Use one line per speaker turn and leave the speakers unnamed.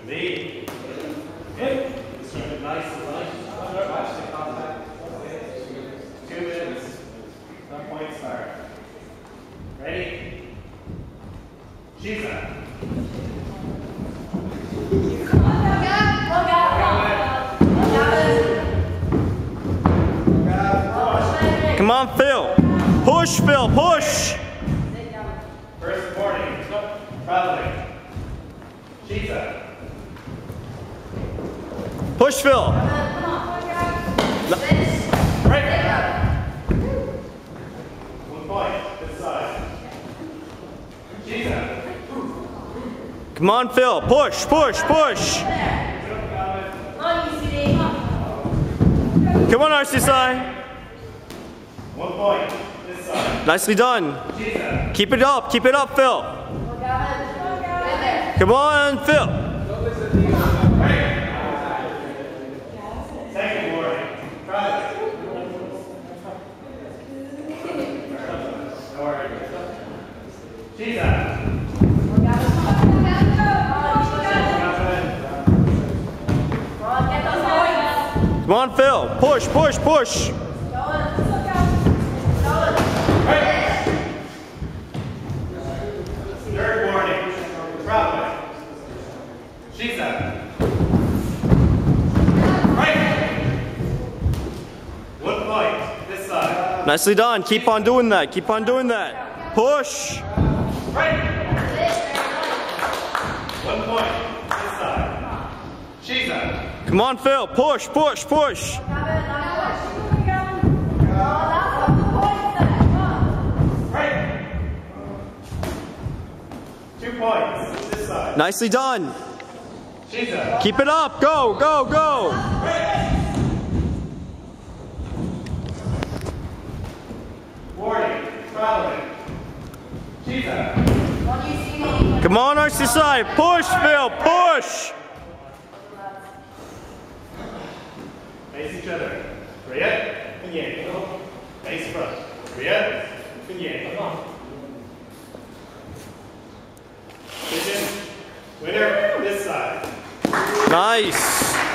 Lead. Hip. Nice and light. 2 minutes. 1 point start. Ready? Shiza.
Come on, Phil. Push, Phil, push.
First warning. Traveling. Shiza.
Push, Phil.
Right. 1 point. This side. Shiza.
Come on, Phil. Push, push, push. Come on, RCSI.
1 point. This side.
Nicely done.
Shiza.
Keep it up, Phil. Come on, Phil.
Second warning. Traveling. Don't worry. Shiza.
Come on, Phil. Push, push, push.
Third warning. Traveling. Shiza. Right. 1 point. This side.
Nicely done. Keep on doing that. Keep on doing that. Push.
Right. 1 point. This side. Shiza.
Come on, Phil. Push, push, push.
Right. 2 points. This side.
Nicely done.
Shiza.
Keep it up. Go, go, go.
Warning. Traveling. Shiza.
Come on, RCSI. Push, Phil. Push.
Face each other. Korea. Pinyin. Face front. Korea. Pinyin. Position. Winner. This side.
Nice.